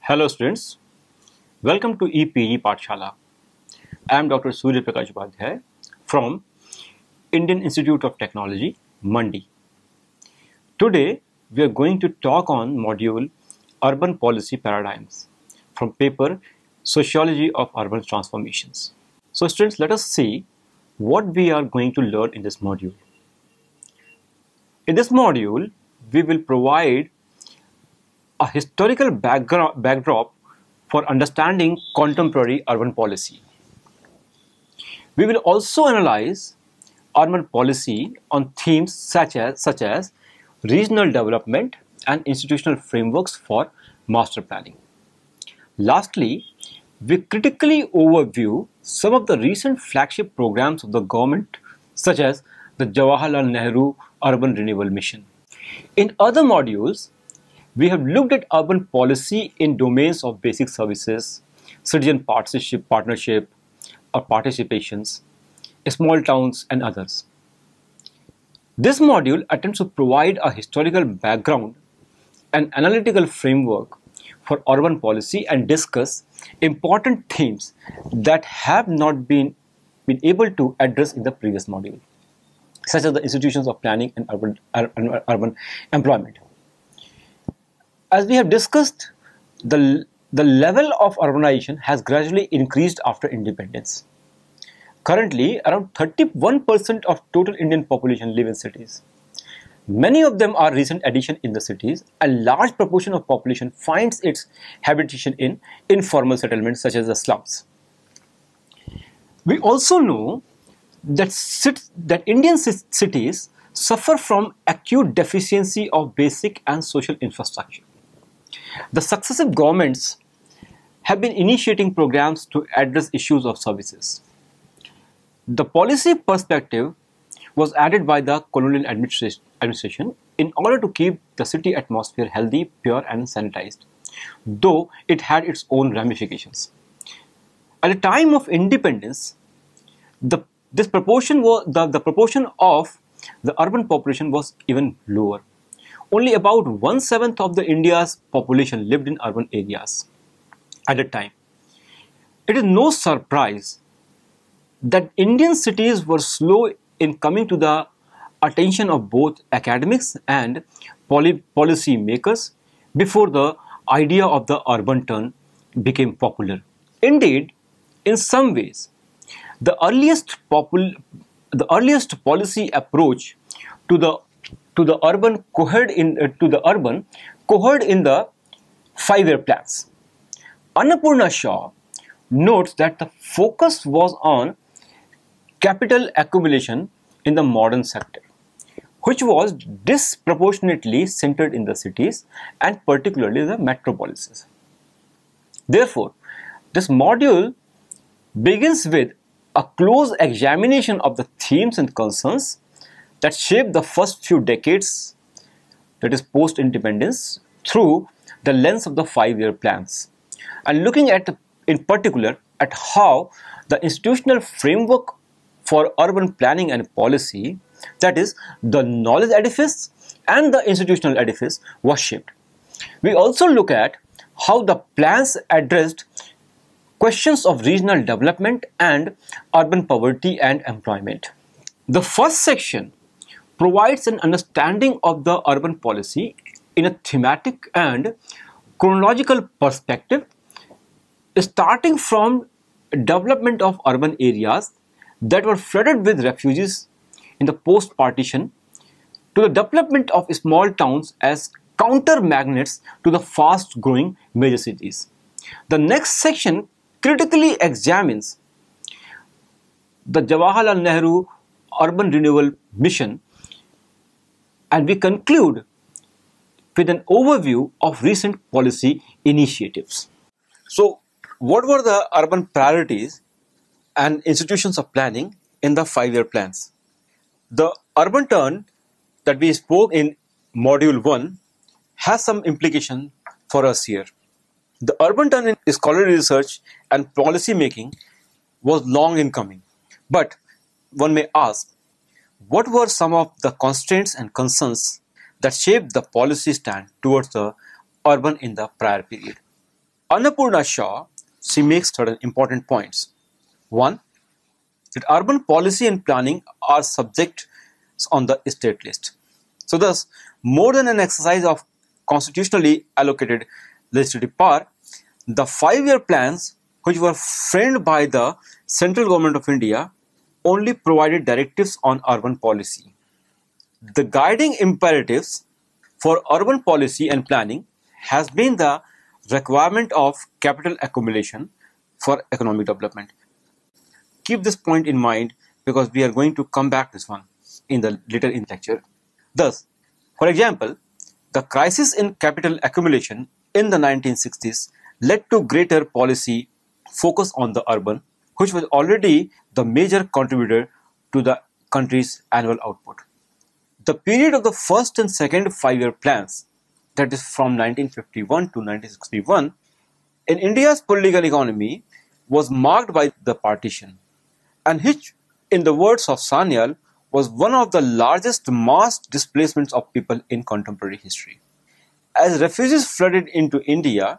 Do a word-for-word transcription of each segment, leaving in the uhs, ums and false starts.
Hello students, welcome to E P G Pathshala. I am Doctor Surya Prakash Upadhyay from Indian Institute of Technology, Mandi. Today we are going to talk on module Urban Policy Paradigms from paper Sociology of Urban Transformations. So students, let us see what we are going to learn in this module. In this module, we will provide a historical background, backdrop for understanding contemporary urban policy. We will also analyze urban policy on themes such as, such as regional development and institutional frameworks for master planning. Lastly, we critically overview some of the recent flagship programs of the government, such as the Jawaharlal Nehru Urban Renewal Mission. In other modules, we have looked at urban policy in domains of basic services, citizen partnership, partnership or participations, small towns and others. This module attempts to provide a historical background and analytical framework for urban policy and discuss important themes that have not been, been able to address in the previous module, such as the institutions of planning and urban, urban, urban employment. As we have discussed, the, the level of urbanization has gradually increased after independence. Currently, around thirty-one percent of total Indian population live in cities. Many of them are recent addition in the cities. A large proportion of population finds its habitation in informal settlements such as the slums. We also know that, that Indian cities suffer from acute deficiency of basic and social infrastructure. The successive governments have been initiating programs to address issues of services. The policy perspective was added by the colonial administration in order to keep the city atmosphere healthy, pure and sanitized, though it had its own ramifications. At the time of independence, the, this proportion was, the, the proportion of the urban population was even lower. Only about one-seventh of the India's population lived in urban areas at the time. It is no surprise that Indian cities were slow in coming to the attention of both academics and policy makers before the idea of the urban turn became popular. Indeed, in some ways, the earliest, popul the earliest policy approach to the to the urban cohered in uh, to the urban cohered in the five-year plans. Annapurna Shaw notes that the focus was on capital accumulation in the modern sector, which was disproportionately centered in the cities and particularly the metropolises. Therefore, this module begins with a close examination of the themes and concerns that shaped the first few decades, that is post-independence, through the lens of the five-year plans, and looking at, in particular, at how the institutional framework for urban planning and policy, that is, the knowledge edifice and the institutional edifice, was shaped. We also look at how the plans addressed questions of regional development and urban poverty and employment. The first section provides an understanding of the urban policy in a thematic and chronological perspective, starting from development of urban areas that were flooded with refugees in the post-partition to the development of small towns as counter-magnets to the fast-growing major cities. The next section critically examines the Jawaharlal Nehru Urban Renewal Mission, and we conclude with an overview of recent policy initiatives. So, what were the urban priorities and institutions of planning in the five-year plans? The urban turn that we spoke in module one has some implication for us here. The urban turn in scholarly research and policy making was long in coming, but one may ask, what were some of the constraints and concerns that shaped the policy stand towards the urban in the prior period? Annapurna Shaw, she makes certain important points. One, that urban policy and planning are subjects on the state list. So thus, more than an exercise of constitutionally allocated legislative power, the five-year plans which were framed by the central government of India only provided directives on urban policy. The guiding imperatives for urban policy and planning has been the requirement of capital accumulation for economic development. Keep this point in mind because we are going to come back to this one in the later in lecture. Thus, for example, the crisis in capital accumulation in the nineteen sixties led to greater policy focus on the urban, which was already the major contributor to the country's annual output. The period of the first and second five-year plans, that is from nineteen fifty-one to nineteen sixty-one, in India's political economy was marked by the partition, and which, in the words of Sanyal, was one of the largest mass displacements of people in contemporary history. As refugees flooded into India,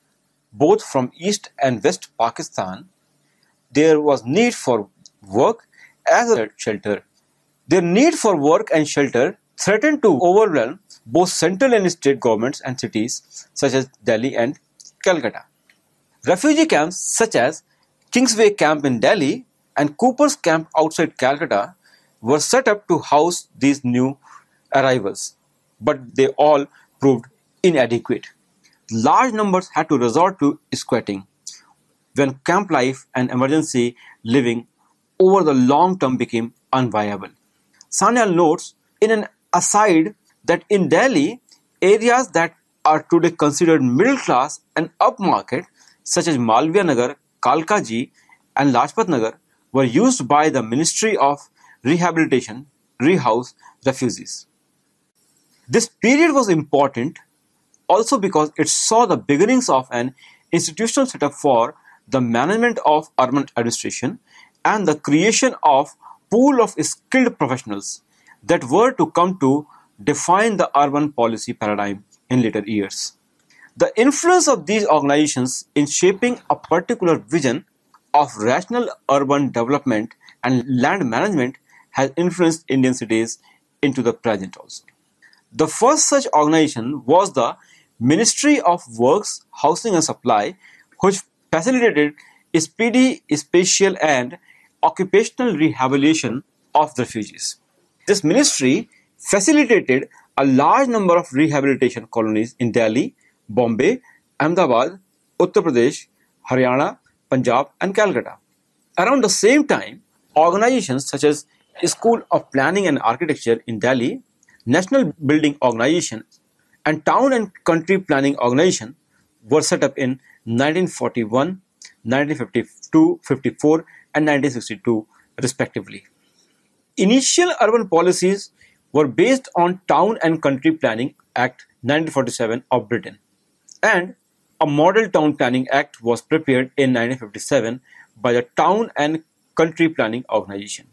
both from East and West Pakistan, there was need for work as well as shelter. Their need for work and shelter threatened to overwhelm both central and state governments and cities such as Delhi and Calcutta. Refugee camps such as Kingsway Camp in Delhi and Cooper's Camp outside Calcutta were set up to house these new arrivals, but they all proved inadequate. Large numbers had to resort to squatting when camp life and emergency living over the long term became unviable. Sanyal notes in an aside that in Delhi, areas that are today considered middle class and upmarket, such as Malviya Nagar, Kalkaji, and Lajpat Nagar, were used by the Ministry of Rehabilitation to rehouse refugees. This period was important also because it saw the beginnings of an institutional setup for the management of urban administration and the creation of pool of skilled professionals that were to come to define the urban policy paradigm in later years. The influence of these organizations in shaping a particular vision of rational urban development and land management has influenced Indian cities into the present also. The first such organization was the Ministry of Works, Housing and Supply, which facilitated speedy, spatial and occupational rehabilitation of the refugees. This ministry facilitated a large number of rehabilitation colonies in Delhi, Bombay, Ahmedabad, Uttar Pradesh, Haryana, Punjab and Calcutta. Around the same time, organizations such as School of Planning and Architecture in Delhi, National Building Organization and Town and Country Planning Organization were set up in nineteen forty-one, nineteen fifty-two, fifty-four and nineteen sixty-two respectively. Initial urban policies were based on Town and Country Planning Act nineteen forty-seven of Britain, and a Model Town Planning Act was prepared in nineteen fifty-seven by the Town and Country Planning Organization.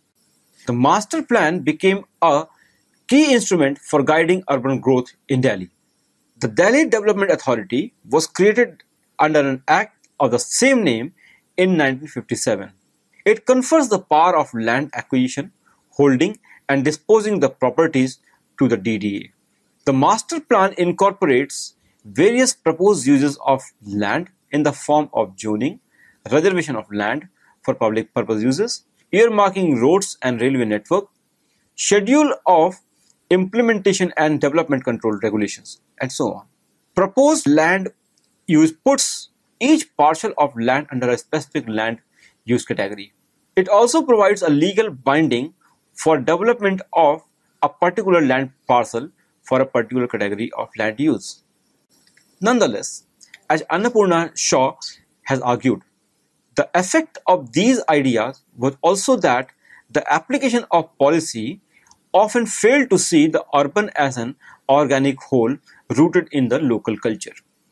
The master plan became a key instrument for guiding urban growth in Delhi. The Delhi Development Authority was created under an act of the same name in nineteen fifty-seven. It confers the power of land acquisition, holding and disposing the properties to the D D A. The master plan incorporates various proposed uses of land in the form of zoning, reservation of land for public purpose uses, earmarking roads and railway network, schedule of implementation and development control regulations, and so on. Proposed land use puts each parcel of land under a specific land use category. It also provides a legal binding for development of a particular land parcel for a particular category of land use. Nonetheless, as Annapurna Shaw has argued, the effect of these ideas was also that the application of policy often failed to see the urban as an organic whole rooted in the local culture.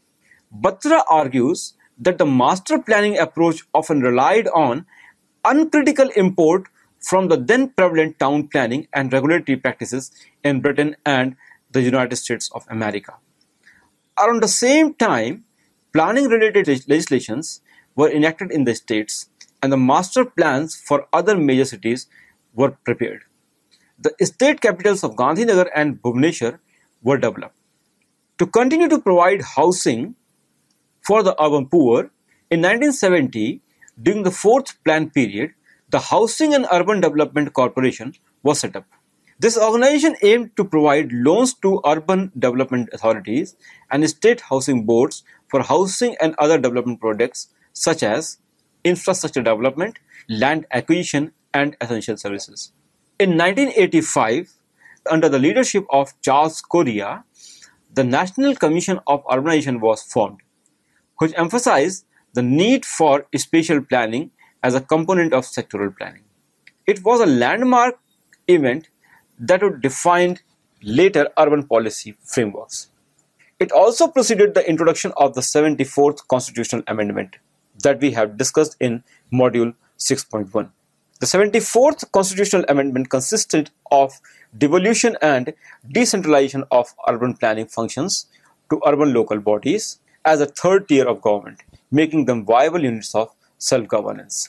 Batra argues that the master planning approach often relied on uncritical import from the then prevalent town planning and regulatory practices in Britain and the United States of America. Around the same time, planning-related legislations were enacted in the states, and the master plans for other major cities were prepared. The state capitals of Gandhinagar and Bhubaneswar were developed. To continue to provide housing for the urban poor, in nineteen seventy, during the fourth plan period, the Housing and Urban Development Corporation was set up. This organization aimed to provide loans to urban development authorities and state housing boards for housing and other development projects such as infrastructure development, land acquisition, and essential services. In nineteen eighty-five, under the leadership of Charles Correa, the National Commission of Urbanization was formed, which emphasized the need for spatial planning as a component of sectoral planning. It was a landmark event that would define later urban policy frameworks. It also preceded the introduction of the seventy-fourth Constitutional Amendment that we have discussed in Module six point one. The seventy-fourth Constitutional Amendment consisted of devolution and decentralization of urban planning functions to urban local bodies as a third tier of government, making them viable units of self-governance.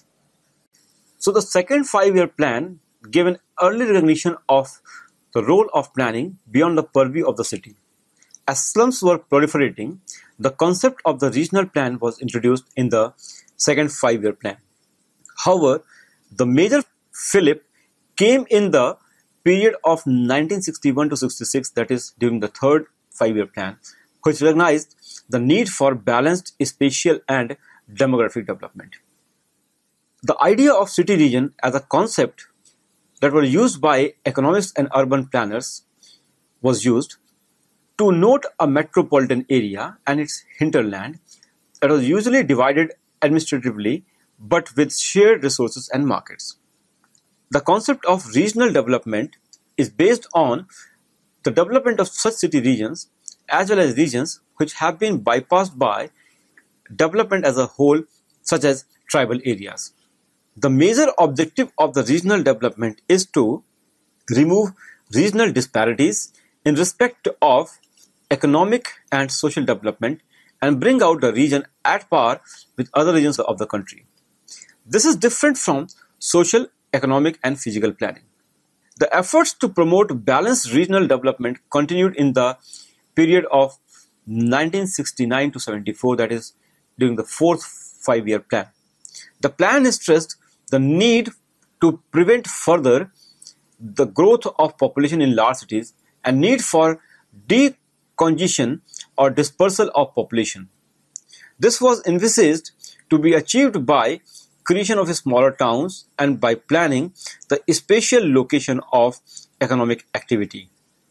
So the second five-year plan gave an early recognition of the role of planning beyond the purview of the city. As slums were proliferating, the concept of the regional plan was introduced in the second five-year plan. However, the major fillip came in the period of nineteen sixty-one to sixty-six, that is during the third five-year plan, which recognized the need for balanced spatial and demographic development. The idea of city region as a concept that were used by economists and urban planners was used to note a metropolitan area and its hinterland that was usually divided administratively but with shared resources and markets. The concept of regional development is based on the development of such city regions as well as regions which have been bypassed by development as a whole, such as tribal areas. The major objective of the regional development is to remove regional disparities in respect of economic and social development and bring out the region at par with other regions of the country. This is different from social, economic, and physical planning. The efforts to promote balanced regional development continued in the period of nineteen sixty-nine to seventy-four, that is during the fourth five-year plan. The plan stressed the need to prevent further the growth of population in large cities and need for decongestion or dispersal of population. This was envisaged to be achieved by creation of smaller towns and by planning the spatial location of economic activity.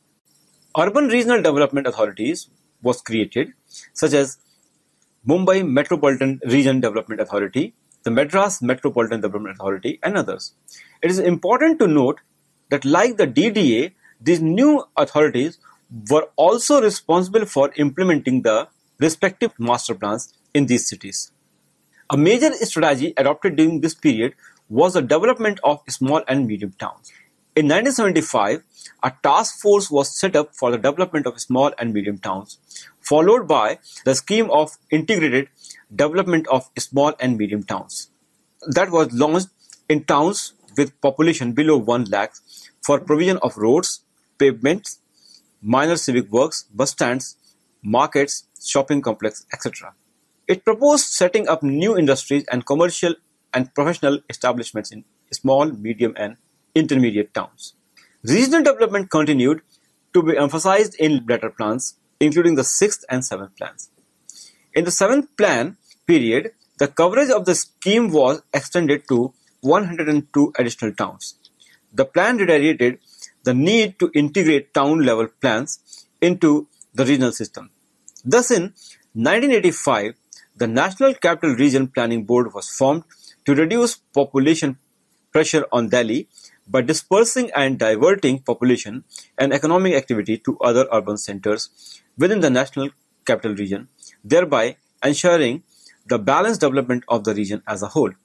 Urban regional development authorities was created, such as Mumbai Metropolitan Region Development Authority, the Madras Metropolitan Development Authority, and others. It is important to note that like the D D A, these new authorities were also responsible for implementing the respective master plans in these cities. A major strategy adopted during this period was the development of small and medium towns. In nineteen seventy-five, a task force was set up for the development of small and medium towns, followed by the scheme of integrated development of small and medium towns that was launched in towns with population below one lakh for provision of roads, pavements, minor civic works, bus stands, markets, shopping complex, et cetera. It proposed setting up new industries and commercial and professional establishments in small, medium, and intermediate towns. Regional development continued to be emphasized in later plans, including the sixth and seventh plans. In the seventh plan period, the coverage of the scheme was extended to one hundred two additional towns. The plan reiterated the need to integrate town-level plans into the regional system. Thus, in nineteen eighty-five, the National Capital Region Planning Board was formed to reduce population pressure on Delhi by dispersing and diverting population and economic activity to other urban centers within the National Capital Region, thereby ensuring the balanced development of the region as a whole.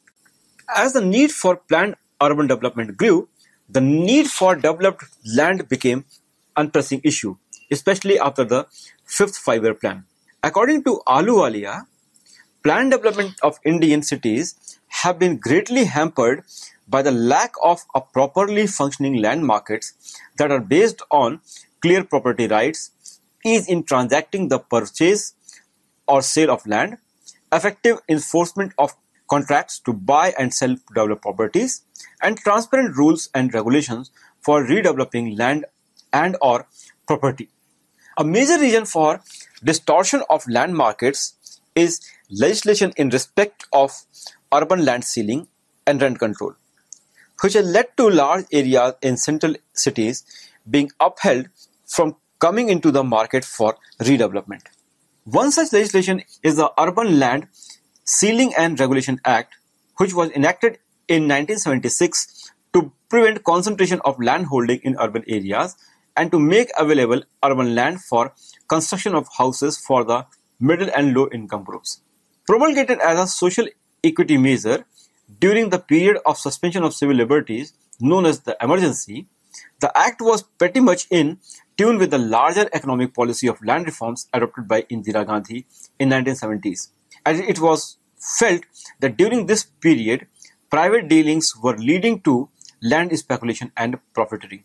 As the need for planned urban development grew, the need for developed land became an pressing issue, especially after the fifth five-year plan. According to Ahluwalia, planned development of Indian cities have been greatly hampered by the lack of a properly functioning land markets that are based on clear property rights, ease in transacting the purchase or sale of land, effective enforcement of contracts to buy and sell developed properties, and transparent rules and regulations for redeveloping land and or property. A major reason for distortion of land markets is legislation in respect of urban land ceiling and rent control, which has led to large areas in central cities being upheld from coming into the market for redevelopment. One such legislation is the Urban Land Ceiling and Regulation Act, which was enacted in nineteen seventy-six to prevent concentration of land holding in urban areas and to make available urban land for construction of houses for the middle and low income groups. Promulgated as a social equity measure during the period of suspension of civil liberties known as the emergency, the act was pretty much in tune with the larger economic policy of land reforms adopted by Indira Gandhi in nineteen seventies. As it was felt that during this period, private dealings were leading to land speculation and profiteering.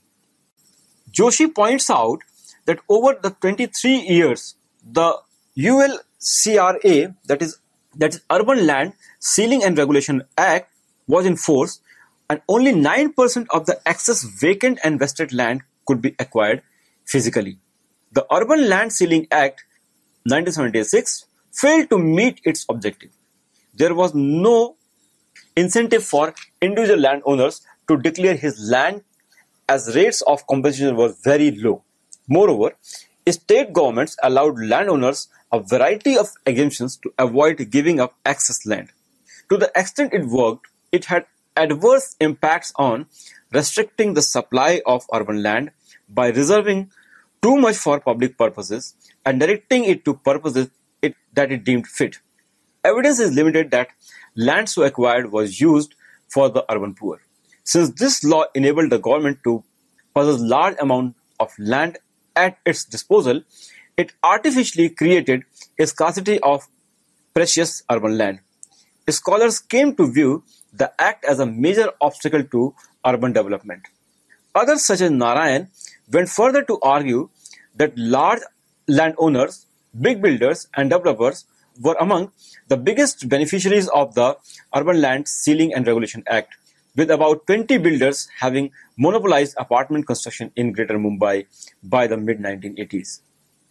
Joshi points out that over the twenty-three years, the U L C R A, that is, that is Urban Land Ceiling and Regulation Act, was in force, and only nine percent of the excess vacant and vested land could be acquired physically. The Urban Land Ceiling Act nineteen seventy-six failed to meet its objective. There was no incentive for individual landowners to declare his land, as rates of compensation were very low. Moreover, state governments allowed landowners a variety of exemptions to avoid giving up excess land. To the extent it worked, it had adverse impacts on restricting the supply of urban land by reserving too much for public purposes and directing it to purposes it, that it deemed fit. Evidence is limited that land so acquired was used for the urban poor. Since this law enabled the government to possess large amount of land at its disposal, it artificially created a scarcity of precious urban land. Scholars came to view the act as a major obstacle to urban development. Others, such as Narayan, went further to argue that large landowners, big builders, and developers were among the biggest beneficiaries of the Urban Land Ceiling and Regulation Act, with about twenty builders having monopolized apartment construction in Greater Mumbai by the mid nineteen eighties.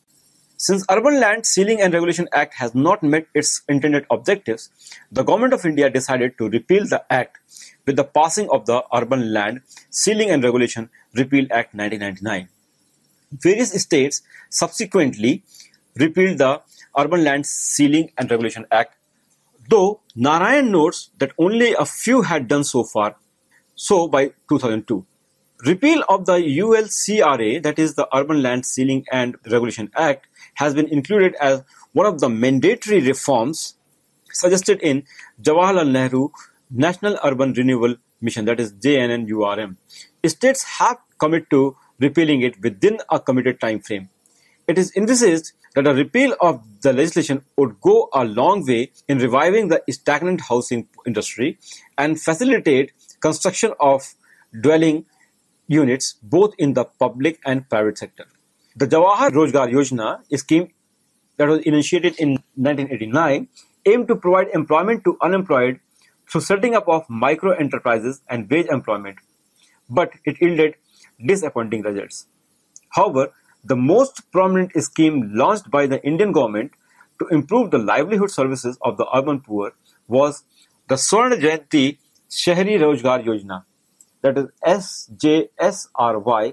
Since Urban Land Ceiling and Regulation Act has not met its intended objectives, the Government of India decided to repeal the Act with the passing of the Urban Land Ceiling and Regulation Repeal Act nineteen ninety-nine. Various states subsequently repealed the Urban Land Ceiling and Regulation Act, though Narayan notes that only a few had done so far, so by two thousand two. Repeal of the U L C R A, that is the Urban Land Ceiling and Regulation Act, has been included as one of the mandatory reforms suggested in Jawaharlal Nehru National Urban Renewal Mission, that is J N N U R M. States have committed to repealing it within a committed time frame. It is envisaged that a repeal of the legislation would go a long way in reviving the stagnant housing industry and facilitate construction of dwelling units both in the public and private sector. The Jawahar Rozgar Yojana, a scheme that was initiated in nineteen eighty-nine, aimed to provide employment to unemployed through setting up of micro enterprises and wage employment, but it yielded disappointing results. However, the most prominent scheme launched by the Indian government to improve the livelihood services of the urban poor was the Swarna Jayanti Shahri Rozgar Yojana, that is S J S R Y,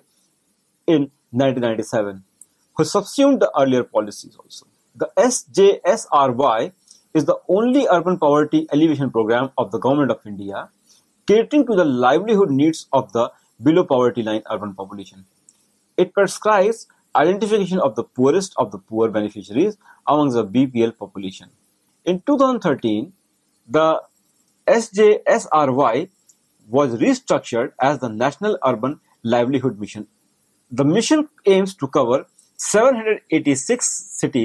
in nineteen ninety-seven, who subsumed the earlier policies also. The S J S R Y is the only urban poverty alleviation program of the Government of India, catering to the livelihood needs of the below poverty line urban population. It prescribes identification of the poorest of the poor beneficiaries among the B P L population. In two thousand thirteen, the S J S R Y was restructured as the National Urban Livelihood Mission. The mission aims to cover seven hundred eighty-six cities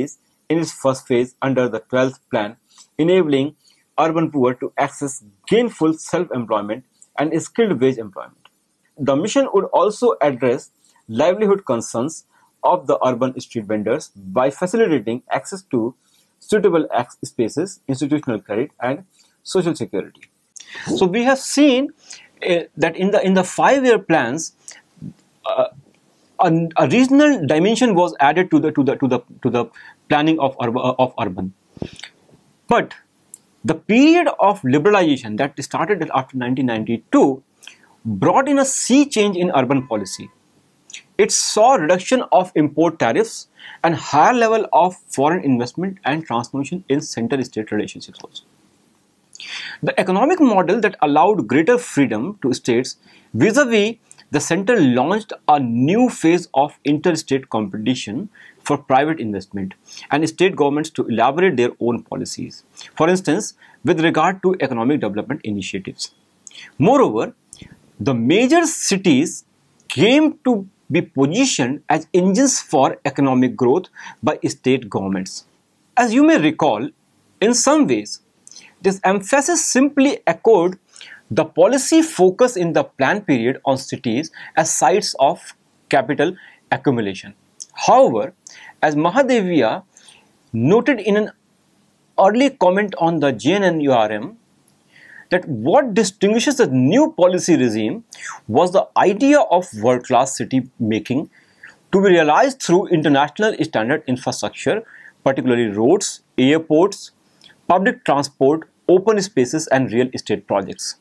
in its first phase under the twelfth plan, enabling urban poor to access gainful self-employment and skilled wage employment. The mission would also address livelihood concerns of the urban street vendors by facilitating access to suitable spaces, institutional credit, and social security. So we have seen uh, that in the in the five-year plans, uh, a, a regional dimension was added to the to the to the to the planning of urban, of urban. But the period of liberalization that started after nineteen ninety-two brought in a sea change in urban policy. It saw reduction of import tariffs and higher level of foreign investment and transformation in center-state relationships also. The economic model that allowed greater freedom to states vis-a-vis the center launched a new phase of interstate competition for private investment and state governments to elaborate their own policies, for instance, with regard to economic development initiatives. Moreover, the major cities came to be positioned as engines for economic growth by state governments. As you may recall, in some ways, this emphasis simply echoed the policy focus in the plan period on cities as sites of capital accumulation. However, as Mahadevia noted in an early comment on the J N N U R M, that what distinguishes the new policy regime was the idea of world-class city making to be realized through international standard infrastructure, particularly roads, airports, public transport, open spaces, and real estate projects.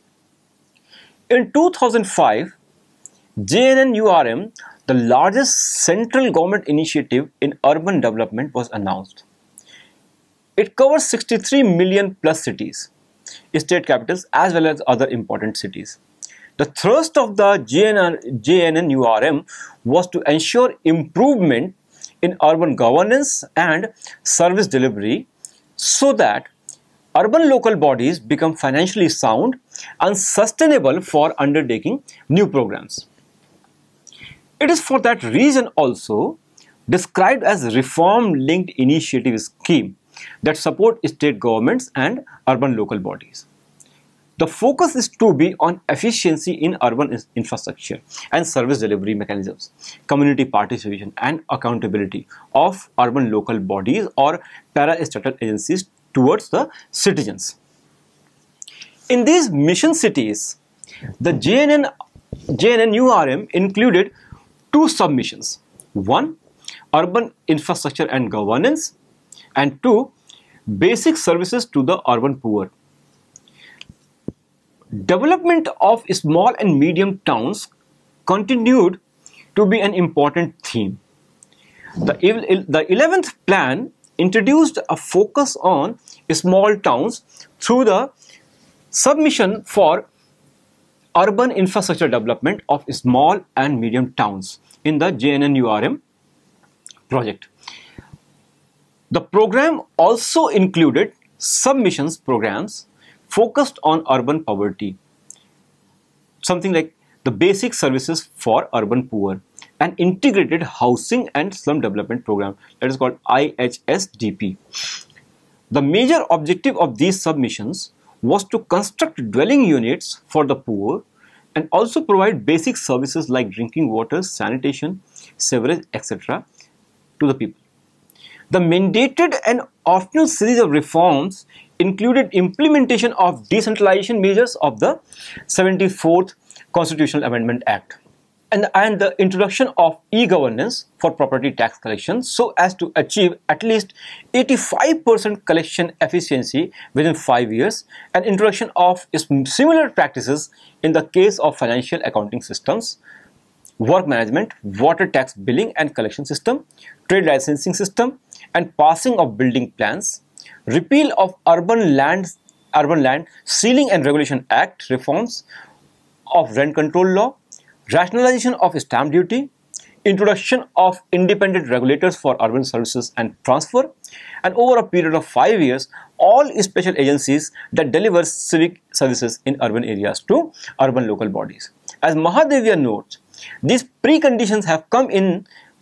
In two thousand five, J N N U R M, the largest central government initiative in urban development, was announced. It covers sixty-three million plus cities, state capitals, as well as other important cities. The thrust of the J N N U R M was to ensure improvement in urban governance and service delivery so that urban local bodies become financially sound and sustainable for undertaking new programs. It is for that reason also described as reform-linked initiative scheme that support state governments and urban local bodies. The focus is to be on efficiency in urban infrastructure and service delivery mechanisms, community participation and accountability of urban local bodies or parastatal agencies towards the citizens. In these mission cities, the J N N, J N N U R M included two submissions. One, urban infrastructure and governance, and two, basic services to the urban poor. Development of small and medium towns continued to be an important theme. The, the eleventh plan introduced a focus on small towns through the submission for urban infrastructure development of small and medium towns in the J N N U R M project. The program also included submissions programs focused on urban poverty, something like the basic services for urban poor, and integrated housing and slum development program that is called I H S D P. The major objective of these submissions was to construct dwelling units for the poor and also provide basic services like drinking water, sanitation, sewerage, et cetera to the people. The mandated and optional series of reforms included implementation of decentralization measures of the seventy-fourth Constitutional Amendment Act and, and the introduction of e-governance for property tax collection so as to achieve at least eighty-five percent collection efficiency within five years and introduction of similar practices in the case of financial accounting systems, work management, water tax billing and collection system, trade licensing system, and passing of building plans, repeal of urban land, urban land Ceiling and Regulation Act reforms of rent control law, rationalization of stamp duty, introduction of independent regulators for urban services and transfer, and over a period of five years, all special agencies that deliver civic services in urban areas to urban local bodies. As Mahadevia notes, these preconditions have come in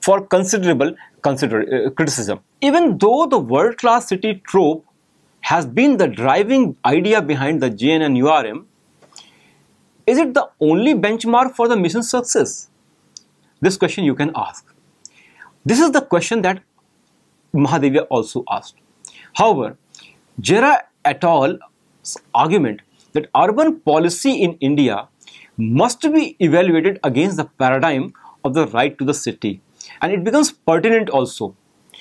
for considerable consider, uh, criticism. Even though the world-class city trope has been the driving idea behind the J N N U R M, is it the only benchmark for the mission's success? This question you can ask. This is the question that Mahadevia also asked. However, Gera et al.'s argument that urban policy in India must be evaluated against the paradigm of the right to the city, and it becomes pertinent also.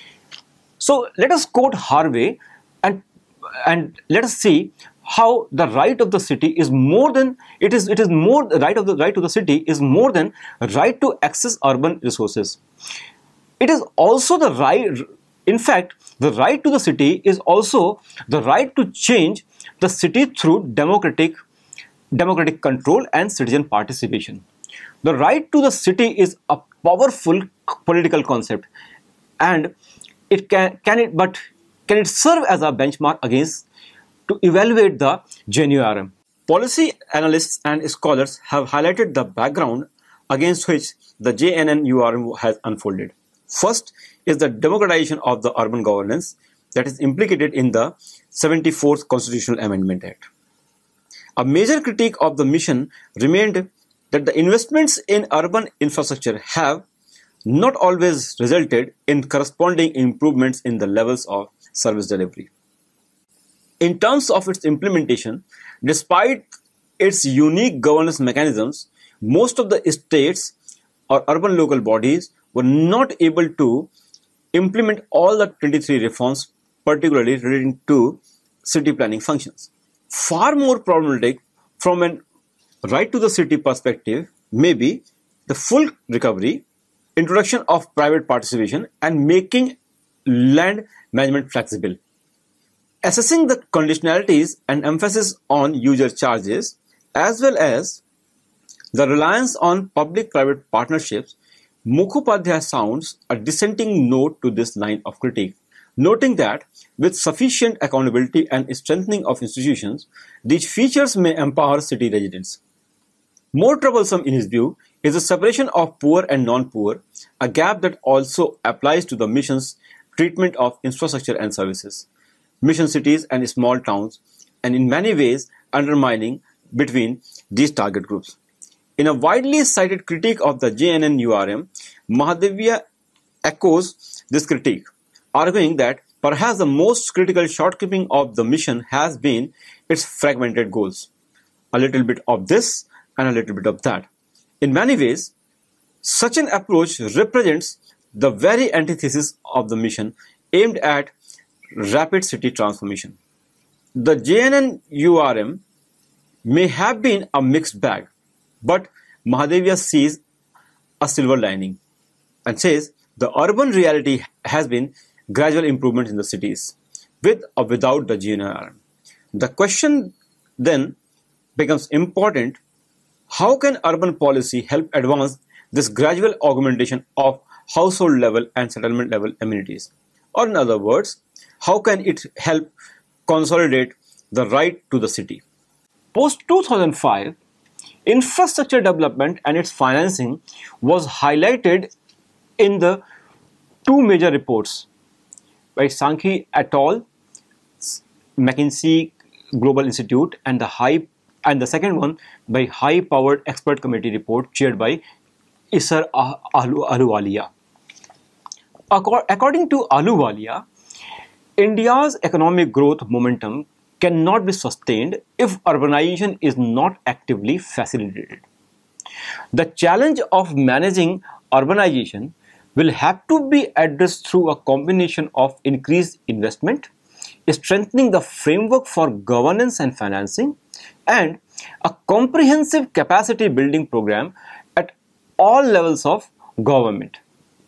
So let us quote Harvey and and let us see how the right of the city is more than it is it is more the right of the right to the city is more than right to access urban resources. It is also the right, in fact, the right to the city is also the right to change the city through democratic democratic control and citizen participation. The right to the city is a powerful political concept, and it can can it but can it serve as a benchmark against to evaluate the J N N U R M? Policy analysts and scholars have highlighted the background against which the J N N U R M has unfolded. First is the democratization of the urban governance that is implicated in the seventy-fourth Constitutional Amendment Act. A major critique of the mission remained that the investments in urban infrastructure have not always resulted in corresponding improvements in the levels of service delivery. In terms of its implementation, despite its unique governance mechanisms, most of the states or urban local bodies were not able to implement all the twenty-three reforms, particularly relating to city planning functions. Far more problematic from an right to the city perspective may be the full recovery, introduction of private participation, and making land management flexible. Assessing the conditionalities and emphasis on user charges, as well as the reliance on public-private partnerships, Mukhopadhyay sounds a dissenting note to this line of critique, noting that with sufficient accountability and strengthening of institutions, these features may empower city residents. More troublesome in his view is the separation of poor and non-poor, a gap that also applies to the mission's treatment of infrastructure and services, mission cities and small towns, and in many ways undermining between these target groups. In a widely cited critique of the J N N U R M, Mahadevia echoes this critique, arguing that perhaps the most critical shortcoming of the mission has been its fragmented goals. A little bit of this and a little bit of that. In many ways, such an approach represents the very antithesis of the mission aimed at rapid city transformation. The J N N U R M may have been a mixed bag, but Mahadevia sees a silver lining and says the urban reality has been gradual improvement in the cities, with or without the J N N U R M. The question then becomes important: how can urban policy help advance this gradual augmentation of household level and settlement level amenities? Or in other words, how can it help consolidate the right to the city? Post two thousand five, infrastructure development and its financing was highlighted in the two major reports by Sankhi et al., McKinsey Global Institute, and the high and the second one by high-powered expert committee report chaired by Isar Ahluwalia. According to Ahluwalia, India's economic growth momentum cannot be sustained if urbanization is not actively facilitated. The challenge of managing urbanization will have to be addressed through a combination of increased investment, strengthening the framework for governance and financing, and a comprehensive capacity building program at all levels of government.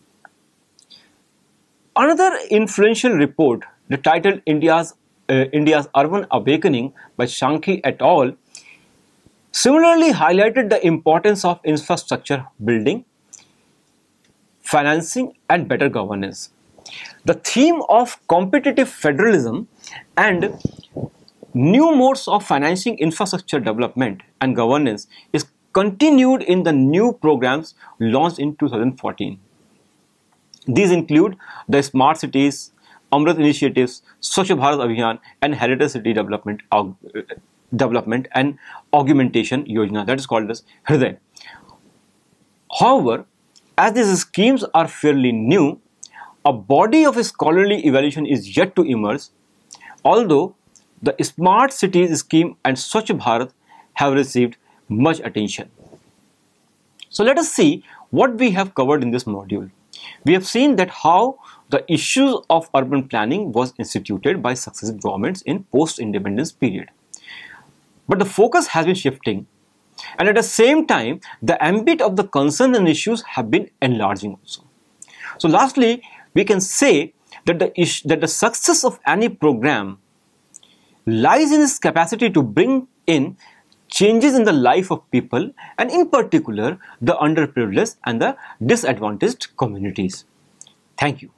Another influential report, titled India's, uh, India's Urban Awakening by Sankhi et al., similarly highlighted the importance of infrastructure building, financing, and better governance. The theme of competitive federalism and new modes of financing infrastructure development and governance is continued in the new programs launched in two thousand fourteen. These include the Smart Cities, Amrit initiatives, Swachh Bharat Abhiyan, and Heritage City Development, Aug Development and Augmentation Yojana, that is called as Hriday. However, as these schemes are fairly new, a body of scholarly evaluation is yet to emerge, although the Smart Cities scheme and Swachh Bharat have received much attention. So let us see what we have covered in this module. We have seen that how the issues of urban planning was instituted by successive governments in post-independence period. But the focus has been shifting, and at the same time, the ambit of the concerns and issues have been enlarging also. So lastly, we can say that the, issue, that the success of any program lies in its capacity to bring in changes in the life of people, and in particular the underprivileged and the disadvantaged communities. Thank you.